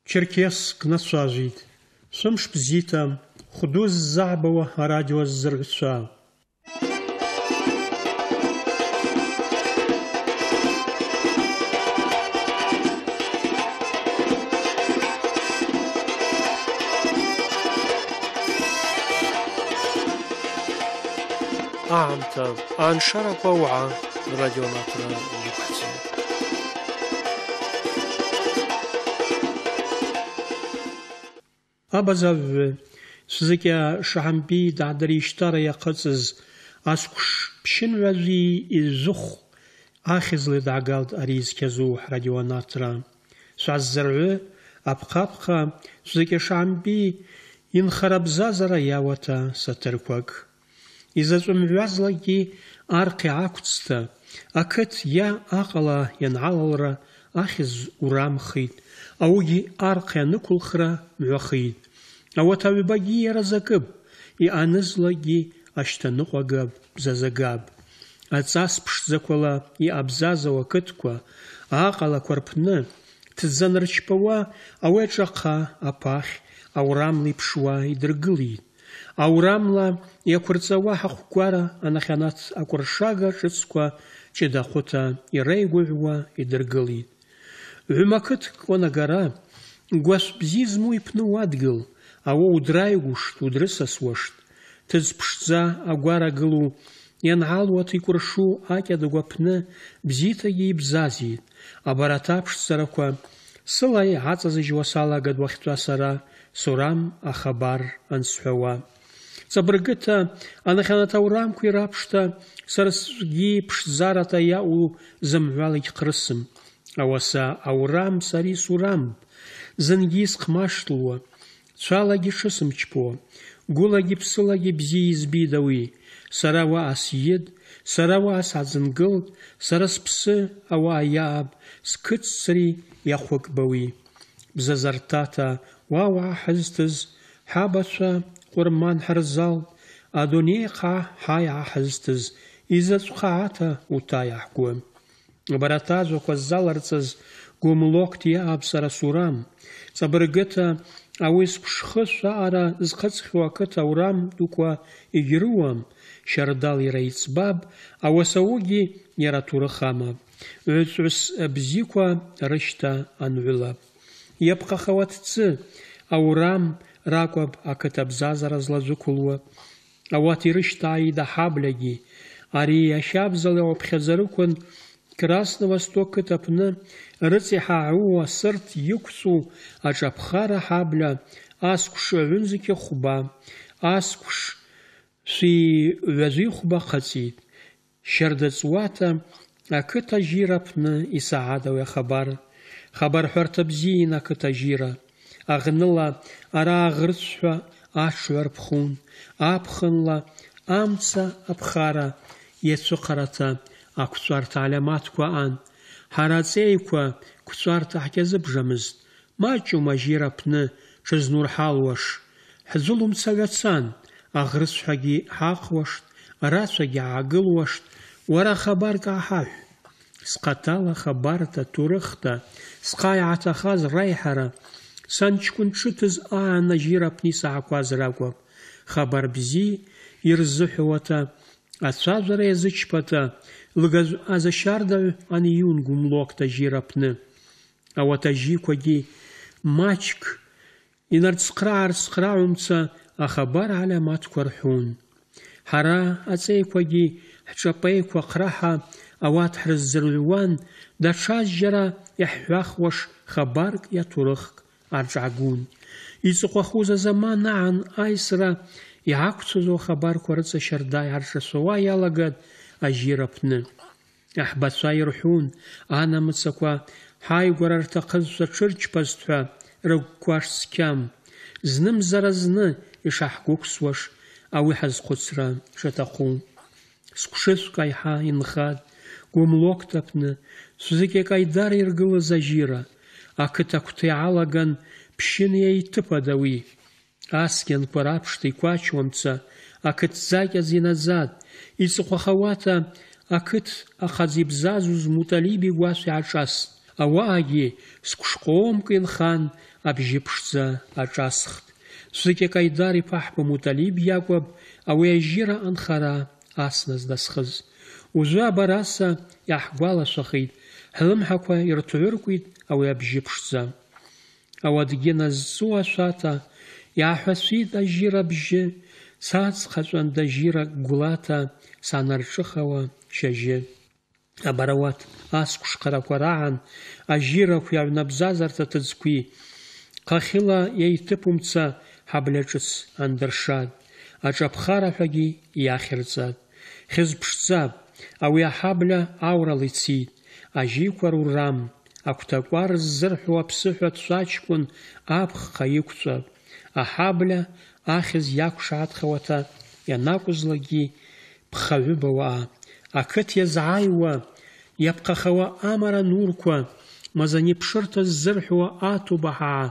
Черкесск насажит. Сумш бзита. Худуз забава радио зргца. أعمت أنشرك ووعى راديو ناطرة لبحثي أبزاف سزكيا شعمبي دعدري اشترى يقصز أسكش بشن وزي الزخ آخذ لدعقالد أريز كزوح راديو ناطرة سعزرع أبقى سزكيا شعمبي ينخرب زازر ياوتا ستركوك إذا زمعزلكي أرقي عكتستا أكت يا أقلا ينعلر أخذ ورام خيد أوجي أرقي نكل خرا معخيد أو تابباجي رزقب يأنزلكي أشتنقوغب بزازقاب أتساس بشزكولا يأبزاز وكتكوا أقلا كوربنا تزنرشبوا أوجاقا أباخ أو راملي بشوا يدرقليد أو راملا يكورتسوا حقوارا أنا خانات أكورشاغا شتسكوا شداخوتا يريغوغوا يدرقليد عماكت كوناغارا غواس بزيزمو يبنو وادقل أو ودرايغوشت ودرسس وشت تزبشتزا أغوارا قلو ينعالوات يكورشو آكيا دقوابنا بزيتا يبزازيد أباراتابش سرقوا سلاي عاتزج وصالا قد وقتوا سرا سورام أخبار أنسحوا صبرقتا أنا خانت أورام كي رابشتا سرسجي بشزارتا ياو زموالي قرسم أوسا أورام ساري سورام زنجيس قماشتلوا تشالاجي شسم چپو قولاجي بسلاجي بزي زبيدوي سراوا أسيد سراوا أسعزنقل سرس بس أو أياب سكت سري يخوك بوي بزازرتاتا واوا حزتز حابسا قرمان حرزال أدونيقا حايا حزتز إذا سخاعتا وتايا حكوم براتازو كوزالرتز قوملوكت يا أبسر سورام صبرقتا أويس بشخص أرى زخص وقت أورام دوكوا إجروام شردال يريتس باب أو سوجي يراتور خامة عدس بزيكوا رشتا أنعلا يبقى خواتتس أورام راكوب أكتب زازر زلازوكولوا أواتي رشتاي دا حابلجي أري يشاب زلو بخزركون كراسنا وستوك كتبنا رتيحا عوا سرت يكسو أجابخارا حابلا أسكش عنزكي خبا أسكش في وزي خبا خسيد شردت واتا أكتا جيرابنا إساعادة وخبار خبر حرتبزينا كتا جيرا أغنلا أرا غرسوا أشور بخون أبخنلا أمسا أبخارا يتسقرتا أكسوارت علامات كوان حراتي كوا كسوارت حكزب جمزت ماچو ماجيرا بنا شزنور حالوش حزلهم تساقتسان أغرس حقي حاقوشت راسوغي عاقلوشت ورا خبارك عحاح سقطالا خبارتا تورختا سقايعتا خاز رايحرا سانچكون شتز آنا جيرا بني ساعكواز راقوب خبر بزي يرزحوتا أتسازر يزيشبتا لغاز أزشاردا أن يونغم لوكتا جيرابنا أو تجيكوغي ماچك إنرد سقراعمتا أخبار علامات كورحون حرا أتسيكوغي حجابيكو قراحا أوات حرزرلوان دا شاجرا يحواخوش خبارك يتورخك أرجعقون يتسقوخوزا زمان عن آيسرا يعاكتوزو خبار كورتسا شرداي عرشسوا يالغاد أجيرابنا أحبسوا يروحون أنا متسكوا هاي قرار تقزوا تشرج بستوا رقواش سكام زنم زرزنا يشاحقوك سوش أو يحز قدسرا شتاقون سكشسو كايحا ينخاد قوم لوكتابنا سوزيكي كايدار يرقل زجيرا أكتا كتي عالغان بشين يتبا داوي أسكن قرابشتي كواتشوامتسا أكت زاكا زينازاد يسقو خواتا أكت أخذي بزازوز متاليبي واسي عشاس ауаагьы сгәышҟоумкәа инхан, абжьы ԥшӡа аҿасхт. Сузыки Каидар иԥа ҳәа Муталиб иакәым ауи ажьира анхара асназ дазхыз. Узу абараса иаҳгәалашәахит, ҳлымҳақәа ирҭәҩыркәит ауи абжьы ԥшӡа. Ауадгьы назцу ашәата иааҳәацәит ажьира абжьы, саҵхаҵәанда ажьира гәлата санарҿыхауа шьыжьы. Абарауат асқәшҟарақәа раан ажьирақәа иаҩнабзазарҭа ҭыӡқәеи ҟахьыла иеиҭыԥумца ҳабляҿыц андыршат, аҿаԥхара ҳәагьы иахьырҵат. Хьызԥшӡап, ауи аҳабля аурала ицит, ажьиқәа рурам, агәҭакәар ззырҳәуа аԥсыҳәа ҭшәаҷкәын аԥхҟа иқәҵәап. Аҳабля ахьыз иақәшаҳаҭхауата ианакәызлагьы ԥхаҩыба уаа, ақыҭ иазааиуа иаԥҟахауа амара нурқәа, мазани ԥшырҭа ззырҳәуа аҭубаҳаа,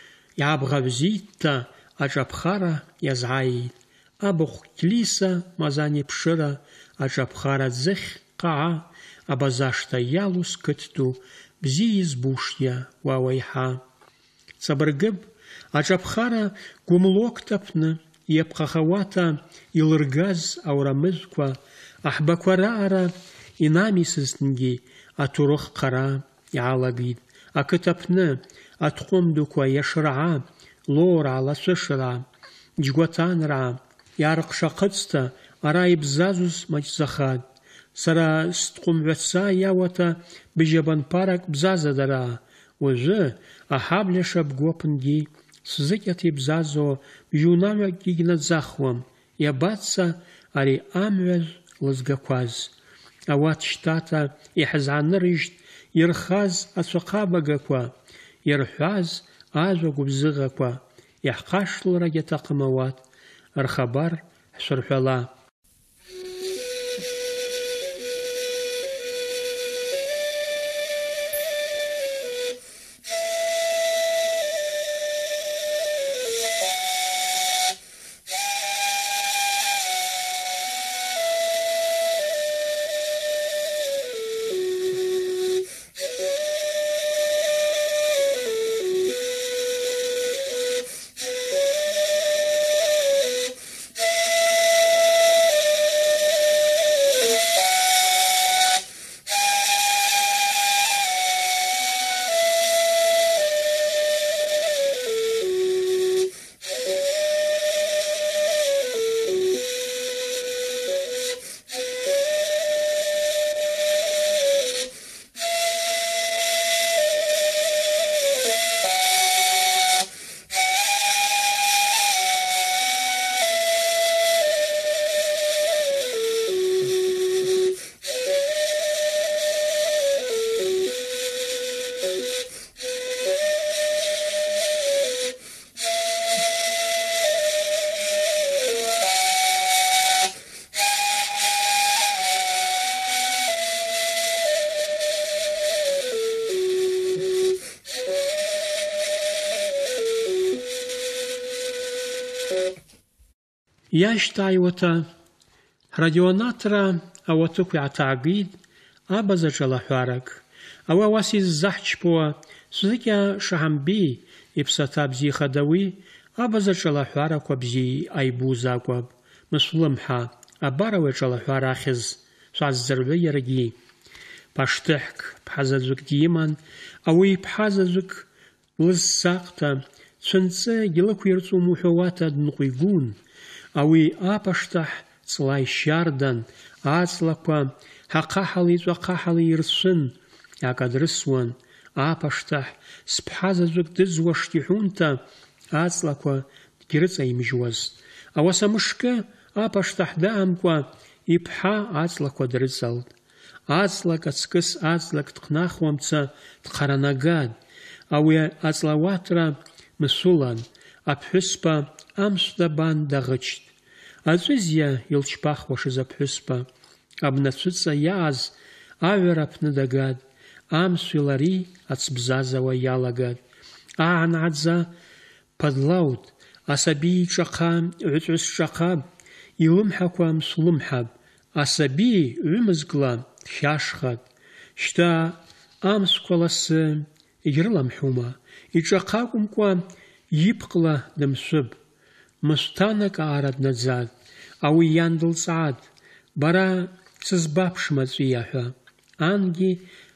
иаабӷабзитта аҿаԥхара иазааит. Абахә Кьлиса мазани ԥшыра, аҿаԥхара ӡыхь ҟаа, абазашҭа иалус қыҭ ду, бзиа избушьҭ уа уеиҳа. Ҵабыргып аҿаԥхара гәымлокт аԥны иаԥҟахауата илыргаз аурамыжәқәа, аҳбақәа раара инамисызҭнгьы аҭоурых ҟара иаалагеит. Ақыҭ аԥны аҭҟәым дуқәа иашыраа, лоураа, лацәышраа, џьгәаҭанраа иаарҟшаҟыҵта ара ибзазус маҷӡахат. Сара стҟәымҩаца иауата бжьабанԥарак бзазадараа, уажәы аҳабля шабгу аԥынгьы сзыкьаҭа ибзазо бжьунамҩакгьы игьнаӡахуам. Иабаца ари амҩажә лызгақәаз. Ауат шьҭата иҳзаанырыжьт ирхаз ацәаҟабагақәа, ирҳәаз ажәа гәыбзыӷақәа. Иаҳхашҭларагьы аҭахым ауат, рхабар ҳшәырҳәала. Иашьҭааиуата ҳрадионатра ауаҭыҟә иаҭаагеит абазаҿ алаҳәарак. Ауи ауаса иззаҳчԥауа Сузыки Шаҳамбеи иԥсаҭа бзиахада ауи абазаҿ алаҳәарақәа бзиа аибуз акәым. Мыслымҳа абар ауи аҿалаҳәара ахьыз шәааззырҩы иаргьы. Ԥашҭыҳәк ԥҳазаҵәык диман, ауи ԥҳазаҵәык лызсаҟҭа цәынҵы егьлықәирҵом уҳәауата дынҟәигун. Ауи апашҭаҳ ҵла ишьардан, аҵлақәа ҳаҟаҳала иҵәаҟаҳала ирцәын, иаакадрысуан. Апашҭаҳ сԥҳазаҵәык дыӡуашт иҳәунта, аҵлақәа дгьрыҵаимжьуазт. Ауаса мышкы апашҭаҳ даамкәа иԥҳа аҵлақәа дрыҵалт. Аҵлак ацкыс аҵлак дҟнахуамца дҟаранагат. Ауи аҵлауаҭра мысулан, аԥҳәызба амш дабан даӷычт. Аҵәызиа илчԥахуашыз аԥҳәызба абнацәыҵа иааз аҩара аԥны дагат. Амшәи лари ацбзазауа иалагат. Аанаӡа ԥадлаут, асаби ҿаҟа, ҩҵәыс ҿаҟа, илымҳақәа мслымҳап. Асаби ҩымызкла дхьашхат. Шьҭа амсқәа ласы егьрыламҳәума, иҿахакәымкәа ибӷла дымшәып, Мысҭәанак аара днаӡат, ауи иан дылҵааит, бара сызбаԥшмаҵәиа ҳәа. Ангьы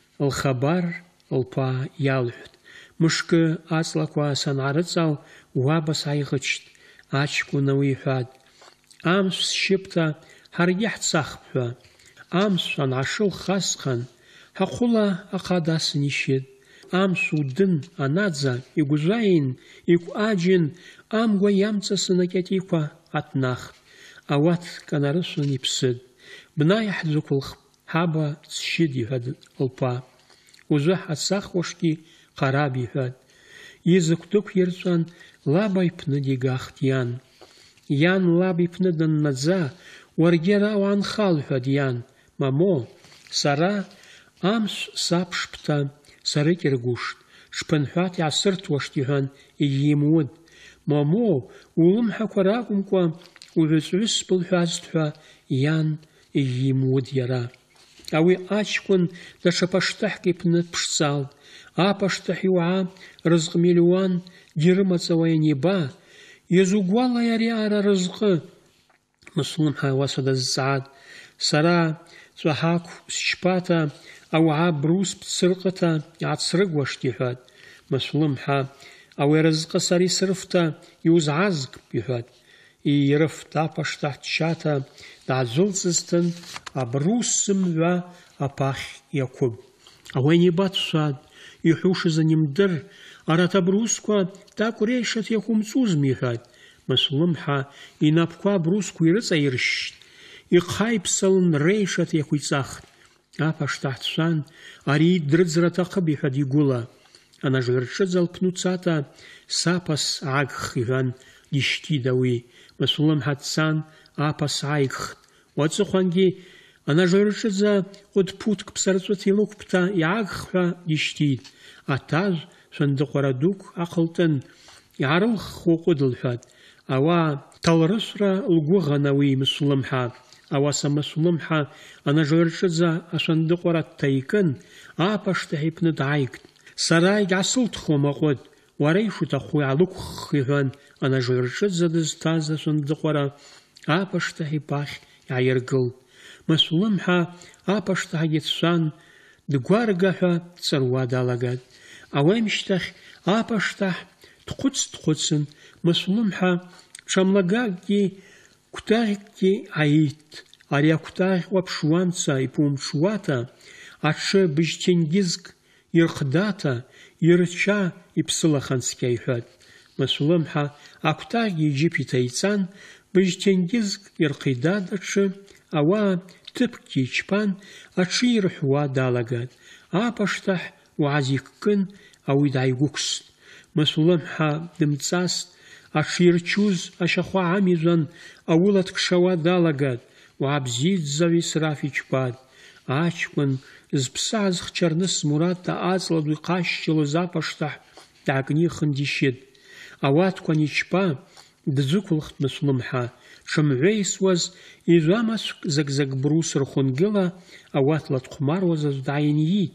лхабар лԥа иалҳәт. Мышкы аҵлақәа санаарыҵал, уаба сааиӷычт. Аҷкәын ауи иҳәат, амс сшьыпҭа ҳаргьы ҳцахп ҳәа. Амс анашыл хасҟан, ҳахәыла аха дасын ишьит. Амс удын анаӡа игәжәаин, иқәаџьын, амгәа иамҵасын акьатиқәа аҭнахт. Ауат канарысын иԥсыт. Бна иаҳӡықәылхп, ҳаба сшьит иҳәат лԥа. Узы ҳацахуашгьы ҟараб иҳәат. Изықә дықәирҵәан, лаба иԥны дигахт иан. Иан лаба иԥны даннаӡа, уаргьы ара уаанха лҳәат иан. Мамо, сара амс саԥшԥҭа сарыкьыргәышт, шԥынҳәат иаасырҭуашт иҳәан егьимуит. Мамо, улымҳақәа ракәымкәа уҳәыҵәҳәыс былҳәазт ҳәа иан егьимуит иара. Ауи аҷкәын даҽа паштаҳк иԥны дԥшӡалт. Апаштаҳ иуаа рызҟ-миллиуан дирымаҵауа ианиба, иазугәалеи ари аара рызҟы? Мыслымҳа ауаса дазҵаат. Сара ҵәаҳақә счпата ауаа брус бцырҟыта иаацрыгуашт иҳәат. Мыслымҳа ауи арызҟы сара исырфта иузаазгп иҳәат. Ирыфт апаштаҳ дшьата даадәылҵызҭын, абрус зымҩа аԥахь иақәып. Ауи аниба дшәат, иҳәушаз анимдыр, арҭ абрусқәа такә реишаҭ иақәымҵузми иҳәат. Мыслымҳа инапқәа абрусқәа ирыҵаиршьшьт, ихаиԥсалын реишаҭ иақәиҵахт. Апаштаҳ дшәан, ари дрыӡра аҭахып иҳәат игәыла. Анажәларҿыҵа лпны уцата, саԥас аагх иҳәан дишьҭит ауи. Мыслымҳа дцан, аԥас ааигхт. Уаҵыхәангьы анажәларҿыҵа ҟәыдԥуҭк ԥсарҵәыҭ илықәԥҭа иаагх ҳәа дишьҭит. Аҭажә шәындыҟәара дук аҟылтын, иаарылххуа ҟәыд лҳәат. Ауаа ҭалрыфра лгәыӷан ауи Мыслымҳа. Ауаса Мыслымҳа анажәларҿыҵа ашәындыҟәара дҭаикын, апаштаҳ иԥны дааигт. Сара егьаасылҭхуам аҟәыд, уара ишуҭаху иаалықәхх иҳәан, анажәларҿыҵа дызҭаз ашәындыҟәара апаштаҳ ипахь иааиргылт. Мыслымҳа апаштаҳгьы дшәан, дгәарга ҳәа дҵыруа далагат. Ауамшьҭахь апаштаҳ дхәыц-дхәыцын, Мыслымҳа ҽамлагакгьы кәтаӷькгьы ааит. Ари акәтаӷь уаԥшуамца иԥумҽуата, аҽы быжьҭенгьызк ирхдата, ирча иԥсылахан цқьа иҳәат. Мыслымҳа акәтаӷьгьы иџьыԥ иҭаиҵан, быжьҭенгьызк ирхидат аҽы, ауаа ҭыԥкгьы ичпан, аҽы ирҳәуа далагат. Апаштаҳ уааз иккын, ауи дааигәықәст. Мыслымҳа дымҵаст, аҽы ирчуз ашьахәа амижәан, ауыла дкшауа далагат. Уаа бзиаӡӡаҩ Исраф ичпат. Аҷкәын зԥсы аазхчарныс Мураҭа аҵла ду иҟашьшьалоз апаштаҳ даакнихын дишьит. Ауаткәа аничпа, дӡықәылхт Мыслымҳа. Дшымҳәеисуаз, ижәамацәк закзак брус рхәынгыла, ауат ладхәмаруаз аӡә дааиниит.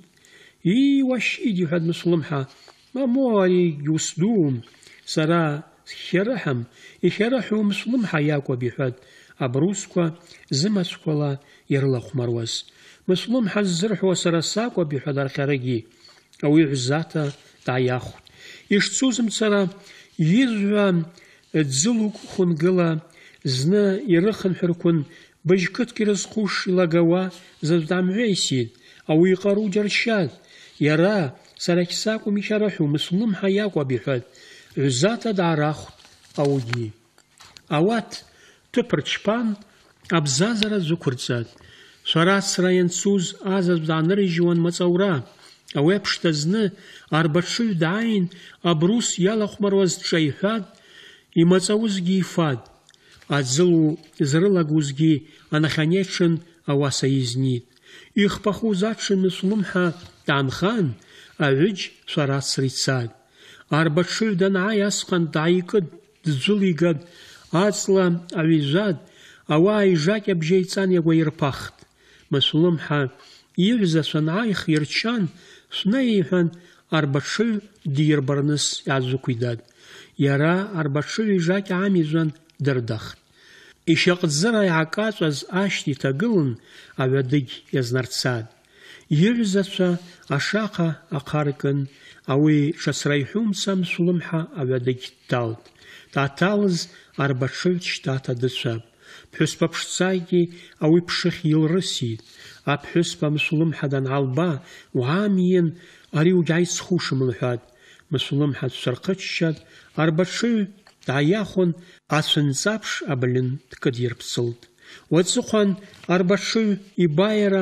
Уашьит иҳәат Мыслымҳа. Мамо, ари иусдуум, сара схьарыҳам, ихьарыҳәоу Мыслымҳа иакәым иҳәат. Абрусқәа зымацәқәала ирылахәмаруаз. Мыслымҳа ззырҳәуа сара сакәым иҳәат архьарагьы. Ауи ҳәзата дааиахәт. Ишцузымцара ижәҩа ӡылук хәынгыла, зны ирыхынҳәырқәын, быжьқыҭк ирызхуш илагауа заҵә даамҳәеисит. Ауи иҟару џьаршьат. Иара сара сакәым ихьарыҳәоу, Мыслымҳа иакәым иҳәат. Ҳәзата даарахәт аугьы. Ауат ҭыԥ рчпан, абзазара зықәырҵат. Шәарацра ианцуз азаҵә даанырыжьуан маҵаура. Ауи аԥшҭа зны арбаҽыҩ дааин, абрус иалахәмаруаз дҿаиҳәат, имаҵауазгьы ифат. Аӡылу зрылагузгьы анахьанеиҽын ауаса изнит. Ихпахуз аҽын Мыслымҳа даанхан, аҩыџь шәарацра ицат. Арбаҽыҩ данааи асҟан дааикыд, дӡәылигат, аҵла аҩижәат, ауаа ижакьабжьа иҵан иагәаирԥахт. Мыслымҳа иҩза шәанааих ирчан, снеиҳәан арбаҽыҩ дирбарныс иаазықәидаат. Иара арбаҽыҩ ижакьа амизәан дырдахт. Ишьаҟӡыра иаакаҵәаз ашьҭа иҭагылан аҩадыгь иазнарцаат. Иҩызацәа ашаха ахаркын, ауи ҽацра иҳәумца Мсулымҳа аҩадыгь дҭалт. Дахьҭалыз арбаҽыҩ шьҭа дыцәап. Ԥҳәызба ԥшӡагьы ауи ԥшыхь илрысит. Аԥҳәызба Мсулымҳа даналба, уаамиин, ари угьааицхушым лҳәат. Мсулымҳа дцәырҟыччат, арбаҽыҩ дааиахәын, ацәынҵаԥш аблын дкыдирԥсылт. Уаҵыхәан арбаҽыҩ ибаиара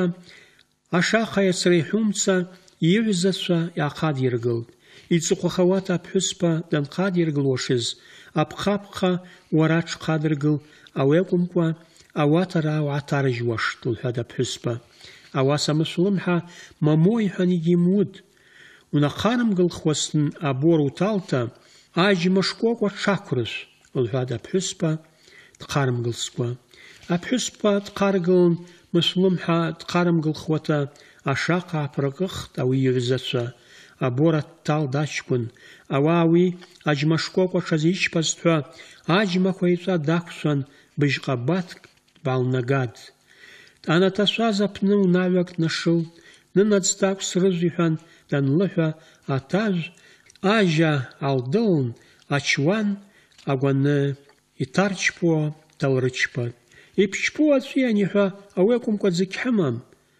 ашаха иацра иҳәумца иҩызацәа иаахадиргылт. Иҵыхәахауата аԥҳәызба данхадиргылуашыз, апҟа-пҟа уара ҽхадыргыл, ауи акәымкәа ауатара уааҭарыжьуашт, лҳәат аԥҳәызба. Ауаса Мсулымҳа мамо иҳәан егьимуит. Унахарымгылхуазтын абор уҭалта, аџьма шкәакәа ҽақәрышә, лҳәат аԥҳәызба дхарымгылскәа. Аԥҳәызба дхаргылан, Мсулымҳа дхарымгылхуата ашаха ааԥыркыхт ауи иҩызацәа. Абор аҭҭалт аҷкәын. Ауаа уи аџьма шкәакәа ҽазичԥазтәҳәа аџьмақәа иҵәа дақәшәан, быжьҟабаҭк дбаалнагат. Анаҭашәаз аԥны унаҩак днашылт, нынаҵ дақәсрыз иҳәан данлыҳәа, аҭажә ажьа аалдылан, ачуан агәаны иҭарчԥуа далрычԥат. Иԥчԥу аҵәиан иҳәа, ауи акәымкәа ӡык ҳымам.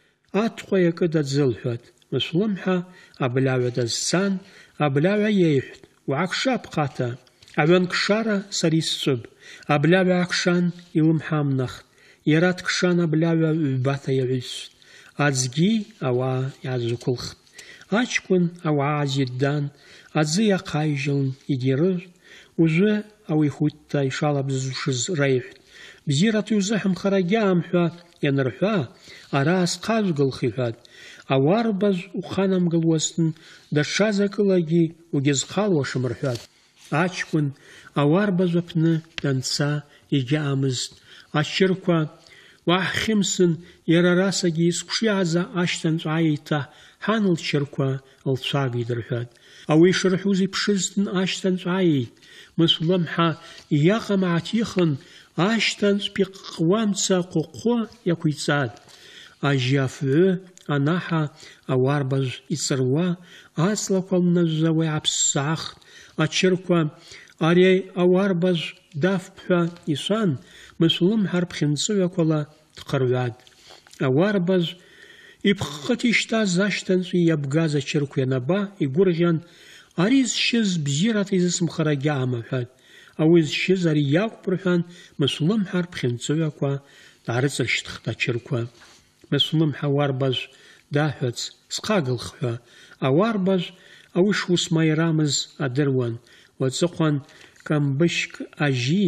Аҭҟәа иакы даӡылҳәат. Мсулымҳа абляҩа дазцан, абляҩа иеиҳәт, уаакша апҟата. Аҩанкшара сара исҵәып. Абляҩа аакшан илымҳамнахт. Иара дкшан абляҩа ҩбаҭа иаҩызт. Аӡгьы ауаа иаазықәылхт. Аҷкәын ауаа аазиддан, аӡы иахаижьылн егьирыжәт. Ужәы ауи ихәыҭта ишалабзушыз реиҳәт. Бзиарата иузыҳамхар агьаам ҳәа ианырҳәа, ара схазгылх иҳәат. Ауарбаз уханамгылуазтын, даҽа закылагьы угьызхалуашым рҳәат. Аҷкәын ауарбаз аԥны данца егьаамызт. Ачырқәа уаҳхьымсын, иара арасагьы изқәшиааз ашьҭанҵәа еиҭаҳан лчырқәа лцәагит рҳәат. Ауи ишырҳәоз иԥшызтын ашьҭанҵәа ааит. Мсулымҳа иаҟа мааҭихын, ашьҭанҵә ԥиҟҟуамца ҟәҟәы иақәиҵат. Ажьы афҩы анаҳа ауарбаз иҵыруа, аҵлақәа лнажәжәауа иааԥссаахт. Ачырқәа ари ауарбаз дафп ҳәа ишәан, Мсулымҳа рԥхьынҵыҩақәала дхырҩат. Ауарбаз ипҟҟыт ишьҭаз ашьҭанҵәи иабгаз ачырқәа ианаба, игәырӷьан, ари зшьыз бзиарата изысымхар агьаам аҳәат. Ауи зшьыз ари иакәп рҳәан, Мсулымҳа рԥхьынҵыҩақәа даарыҵыршьҭхт ачырқәа. Мсулымҳа ауарбаз даҳәац схагылх ҳәа. Ауарбаз ауи шус маирамыз адыруан. Уаҵыхәан камбышьк ажьи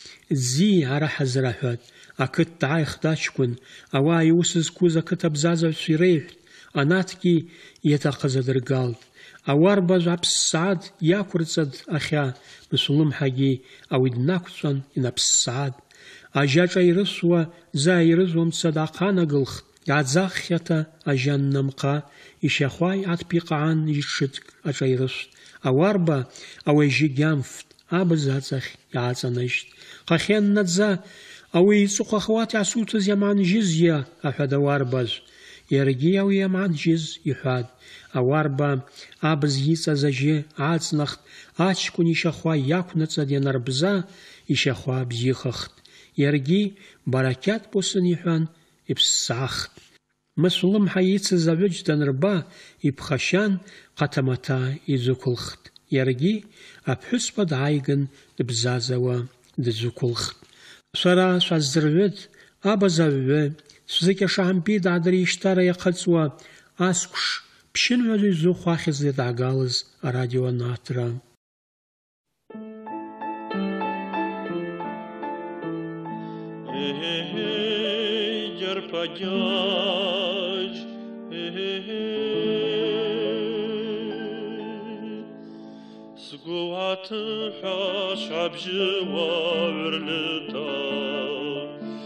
ӡи араҳазыраҳәат. Ақыҭ дааихт аҷкәын. Ауаа иус зқәыз ақыҭ абзазаҩцәа иреиҳәт. Анаҭгьы иаҭахыз адыргалт. Ауарбаз аԥссаат иақәырҵат ахьа. Мсулымҳагьы ауи днақәҵәан инаԥссаат. Ажьа ҿаирысуа, зааирызуамца дааханагылхт. Иааӡаххьата ажьа ннамҟа, ишьахәа иаҭԥиҟаан ижҽыҭк аҿаирыст. Ауарба ауи ажьы гьамфт, абз аҵахь иааҵанажьт. Хахьы аннаӡа, ауи иҵыхәахуат иаасуҭаз иаман жьызиа аҳәат ауарбаз. Иаргьы ауи иаман жьыз иҳәат. Ауарба абз иҵаз ажьы ааҵнахт. Аҷкәын ишьахәа иақәнаҵад ианарбза, ишьахәа бзиахахт. Иаргьы барақьаҭ босын иҳәан иԥссаахт. Мсулымҳа ицыз аҩыџь данырба, иԥхашьан ҟаҭамаҭа иӡықәылхт. Иаргьы аԥҳәызба дааиган дыбзазауа дыӡықәылхт. Шәара шәаздырҩыт, абазаҩҩы, шәзыкьашаҳампит аадыришьҭара иахыҵуа, аскәш ԥшьынҩажәа изыхәахьаз даагалыз арадио анаҭра. Падяж, сгуаты хашабжыва үрліта,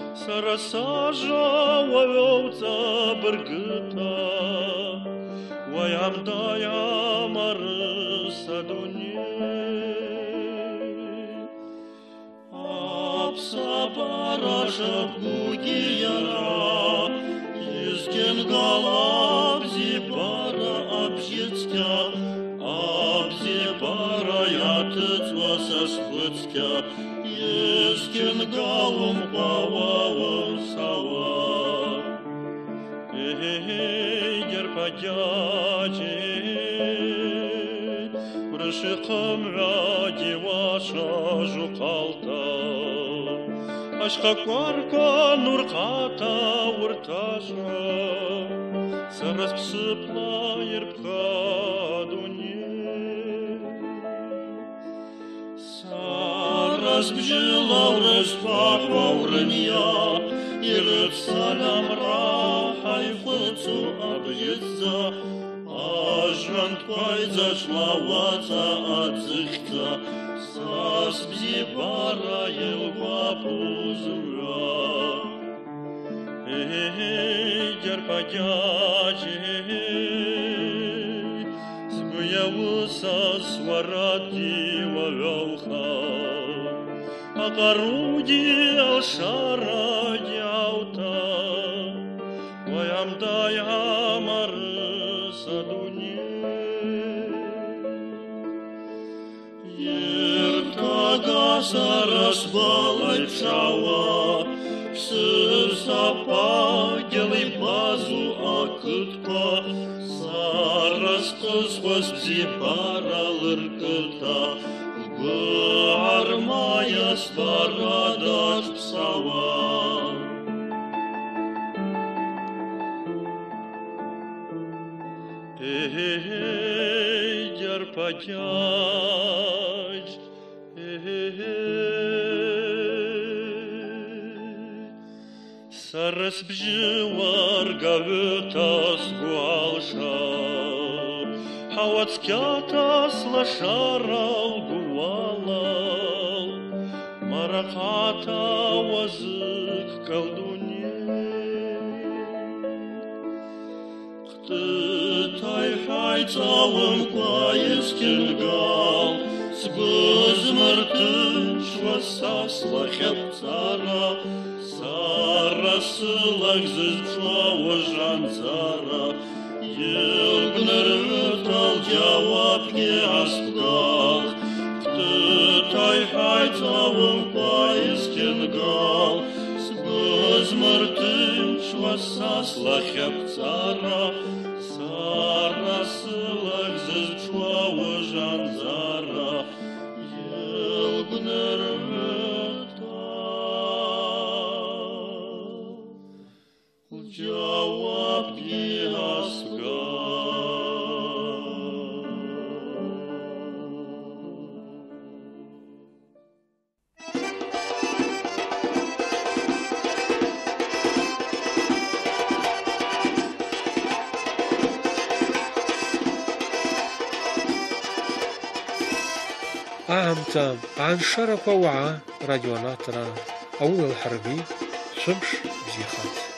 сарасажа уавеуца біргіта, ويمضى يامر الدنيا Абсабара жабгугияра, Изген галаб зибара абжицкя, Абзибара ятыцва саспыцкя, Изген галум пававым сава. Герпадячи, Прышықым ради ваша жуқалта, Ашқа қорқа нұрқата ұртажа, Сарас псыпла ерпқа дуне. Сарас бжилау рыспақ ваурынья, Ирып салам рахай фыцу абьыза, Ажант пайза шлаваца отзыхта, Сас бзибара елва пузура. Герпадячи, Сбуявуса сварати валауха, Акаруди алшара дяута, Ваямдай амар садуне. Ертага сарас балай пшава, Псырсапа делай базу акытка, Сарас кызғыз бзибара лыркыта, Армая старадаш псава. Герпадяч, Сарас бживар гавытас гуалша, Хавацкятас лашарал гувалал, Мараката вазык колдуне. Хтытай хайцавым кваескин гал, Сбызмыртыш васасла хепцара, Сарасылак зычва вожанцара, Елгныртал жавапке аспгал, Хтытай хайцавым кваескин гал, Сбызмыртыш васасла хепцара, Сарасылак зычва вожанцара, Елгныртал жавапке أهمتا عن شرق وعى راديو ناطرة أول الحربي شمش بزيخات.